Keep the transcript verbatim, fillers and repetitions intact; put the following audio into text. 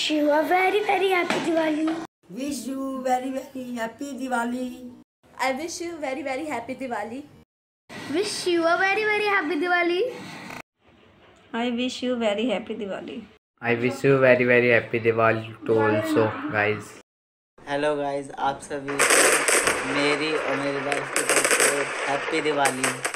you a very very happy Diwali. Wish you very very happy Diwali. I wish you very very happy Diwali. Wish you a very very happy Diwali. I wish you very happy Diwali. I wish you very very happy Diwali to also guys. Hello guys, आप सभी को मेरी और मेरी wife की तरफ से happy Diwali.